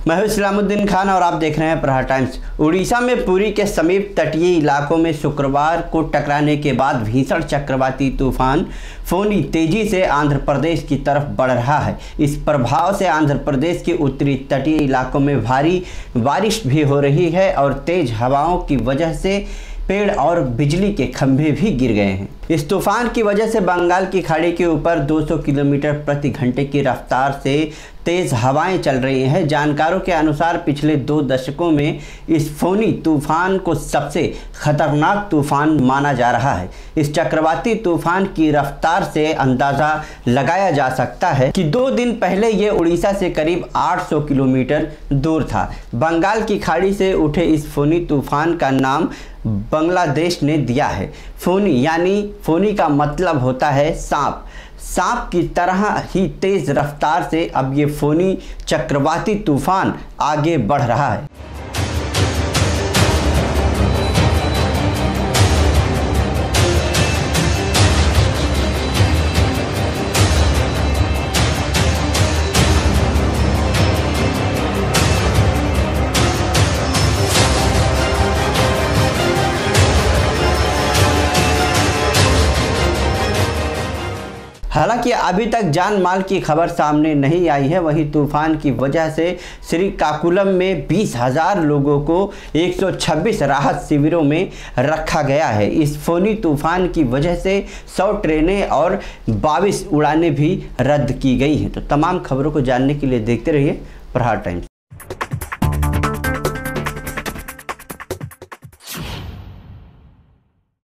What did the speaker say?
मैं हूं इस्लामुद्दीन खान और आप देख रहे हैं प्रहार टाइम्स। उड़ीसा में पुरी के समीप तटीय इलाकों में शुक्रवार को टकराने के बाद भीषण चक्रवाती तूफान फोनी तेजी से आंध्र प्रदेश की तरफ बढ़ रहा है। इस प्रभाव से आंध्र प्रदेश के उत्तरी तटीय इलाकों में भारी बारिश भी हो रही है और तेज हवाओं की वजह से पेड़ और बिजली के खंभे भी गिर गए हैं। इस तूफान की वजह से बंगाल की खाड़ी के ऊपर 200 किलोमीटर प्रति घंटे की रफ्तार से तेज हवाएं चल रही हैं। जानकारों के अनुसार पिछले 2 दशकों में इस फोनी तूफान को सबसे खतरनाक तूफान माना जा रहा है। इस चक्रवाती तूफान की रफ्तार से अंदाज़ा लगाया जा सकता है कि 2 दिन पहले ये उड़ीसा से करीब 800 किलोमीटर दूर था। बंगाल की खाड़ी से उठे इस फोनी तूफान का नाम बांग्लादेश ने दिया है। फोनी यानी फोनी का मतलब होता है सांप। सांप की तरह ही तेज रफ्तार से अब ये फोनी चक्रवाती तूफान आगे बढ़ रहा है। हालांकि अभी तक जान माल की खबर सामने नहीं आई है। वहीं तूफान की वजह से श्रीकाकुलम में 20,000 लोगों को 126 राहत शिविरों में रखा गया है। इस फोनी तूफान की वजह से 100 ट्रेनें और 22 उड़ानें भी रद्द की गई हैं। तो तमाम खबरों को जानने के लिए देखते रहिए प्रहार टाइम्स।